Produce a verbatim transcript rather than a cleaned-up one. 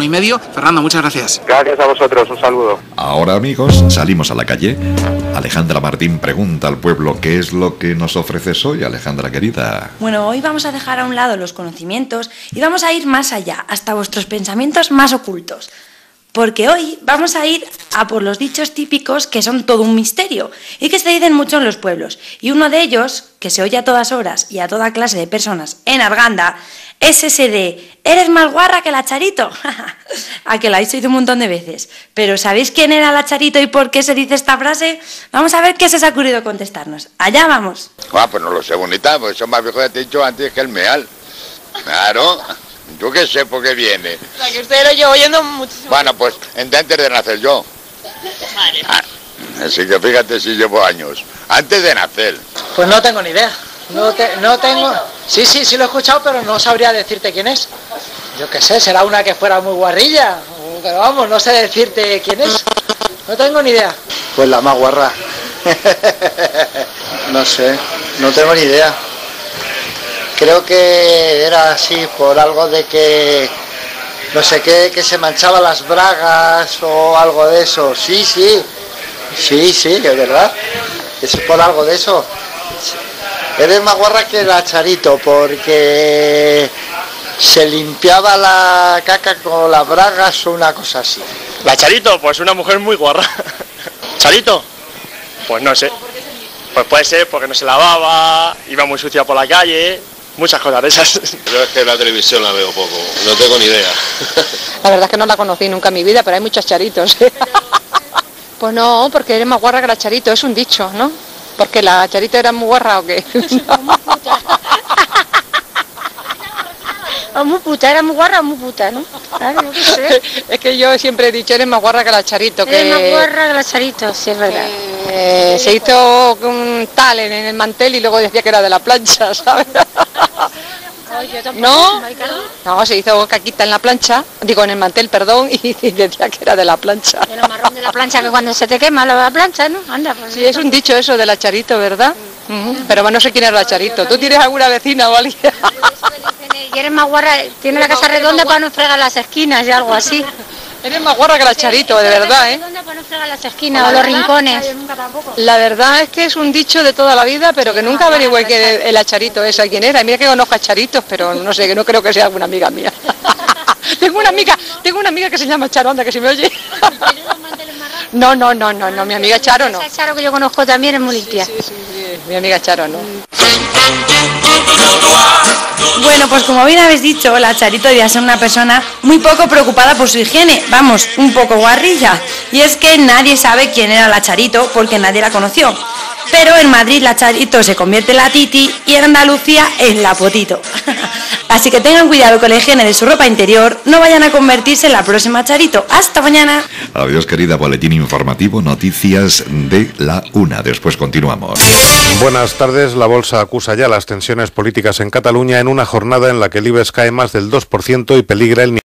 y medio. Fernando, muchas gracias. Gracias a vosotros, un saludo. Ahora, amigos, salimos a la calle. Alejandra Martín pregunta al pueblo qué es lo que nos ofreces hoy, Alejandra querida. Bueno, hoy vamos a dejar a un lado los conocimientos y vamos a ir más allá, hasta vuestros pensamientos más ocultos. Porque hoy vamos a ir a por los dichos típicos que son todo un misterio y que se dicen mucho en los pueblos. Y uno de ellos, que se oye a todas horas y a toda clase de personas en Arganda, es ese de «¿Eres más guarra que la Charito?» A que la habéis oído un montón de veces. Pero ¿sabéis quién era la Charito y por qué se dice esta frase? Vamos a ver qué se os ha ocurrido contestarnos. Allá vamos. Ah, pues no lo sé, bonita, pues son más viejos, ya te he dicho antes que el meal. Claro. ¿Tú qué sé por qué viene? O sea, que usted lo llevo oyendo muchísimo. Bueno, pues antes de nacer yo. Vale. Ah, así que fíjate si llevo años. Antes de nacer. Pues no tengo ni idea. No, te, no tengo... Sí, sí, sí lo he escuchado, pero no sabría decirte quién es. Yo qué sé, será una que fuera muy guarrilla. Pero vamos, no sé decirte quién es. No tengo ni idea. Pues la más guarra. No sé, no tengo ni idea. Creo que era así por algo de que, no sé qué, que se manchaba las bragas o algo de eso. Sí, sí, sí, sí, es verdad. Es por algo de eso. Eres más guarra que la Charito porque se limpiaba la caca con las bragas o una cosa así. La Charito, pues una mujer muy guarra. ¿Charito? Pues no sé. Pues puede ser porque no se lavaba, iba muy sucia por la calle... Muchas cosas de esas. Yo es que la televisión la veo poco, no tengo ni idea. La verdad es que no la conocí nunca en mi vida, pero hay muchos Charitos. Pues no, porque eres más guarra que la Charito, es un dicho, ¿no? Porque la Charito era muy guarra o qué. O muy puta, era muy guarra o muy puta, ¿no? Claro, yo qué sé. Es que yo siempre he dicho, eres más guarra que la Charito. Eres que... más guarra que la Charito, sí, es verdad. Eh, se hizo un tal en el mantel y luego decía que era de la plancha, ¿sabes? ¿No? No, se hizo caquita en la plancha, digo en el mantel, perdón, y decía que era de la plancha. De lo marrón de la plancha, que cuando se te quema la plancha, ¿no? Anda, pues sí, es un dicho eso de la Charito, ¿verdad? Sí. Uh-huh. Pero no sé quién era la Charito. ¿Tú tienes alguna vecina o alguien? Y eres más guarra, tiene la casa redonda para no fregar las esquinas y algo así. Eres más guarra que la Charito, de verdad, ¿eh? ¿Dónde para no fregar las esquinas o los rincones? La verdad es que es un dicho de toda la vida, pero que nunca averigüé que la Charito esa quién era. Mira que conozco a Charitos, pero no sé, que no creo que sea alguna amiga mía. Tengo una amiga, tengo una amiga que se llama Charo, anda, que si me oye. No, no, no, no, no, mi amiga Charo no. Esa Charo que yo conozco también es muy limpia. Sí, sí, sí, sí. Mi amiga Charo no. Bueno, pues como bien habéis dicho, la Charito debía ser una persona muy poco preocupada por su higiene, vamos, un poco guarrilla. Y es que nadie sabe quién era la Charito porque nadie la conoció. Pero en Madrid la Charito se convierte en la Titi y en Andalucía en la Potito. Así que tengan cuidado con la higiene de su ropa interior, no vayan a convertirse en la próxima Charito. ¡Hasta mañana! Adiós, querida. Boletín informativo, noticias de la una. Después continuamos. Buenas tardes. La Bolsa acusa ya las tensiones políticas en Cataluña en una jornada en la que el IBEX cae más del dos por ciento y peligra el